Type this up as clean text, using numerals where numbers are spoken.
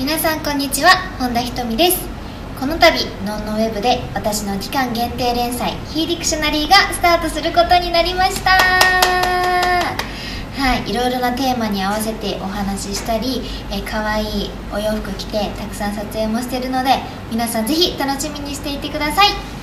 皆さんこんにちは、本田ひとみです。この度ノンノウェブで私の期間限定連載非ディクショナリーがスタートすることになりました。はい、いろいろなテーマに合わせてお話ししたり、可愛いお洋服着てたくさん撮影もしてるので、皆さんぜひ楽しみにしていてください。